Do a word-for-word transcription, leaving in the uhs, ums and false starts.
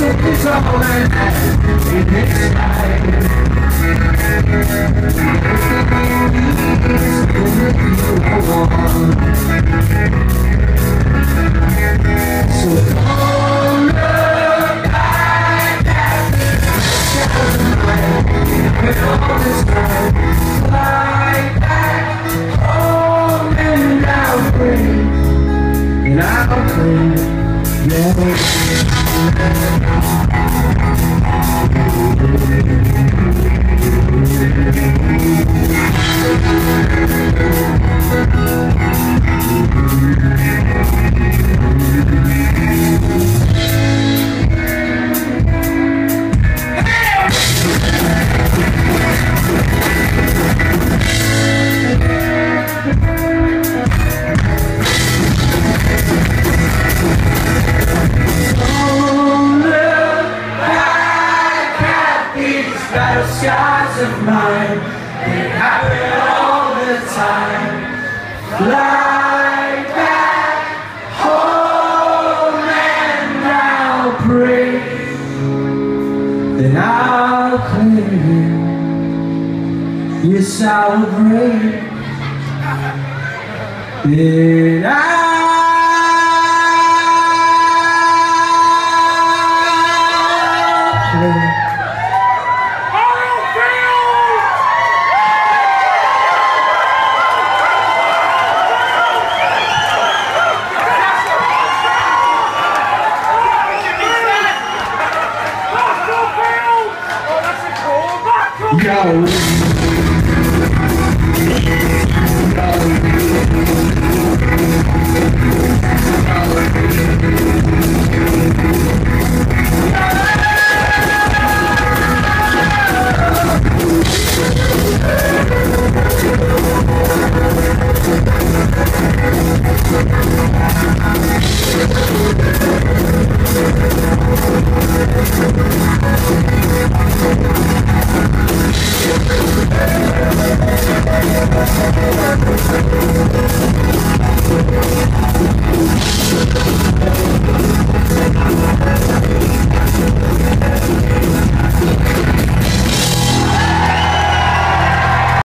Something's all in this life. So don't look back at with all this time. Fly back home and I'll bring, and I'll bring your Battlescars of mine, they happen all the time. Fly back home and I'll pray, then I'll claim. Yes, I'll pray, then I'll claim. Go. Go.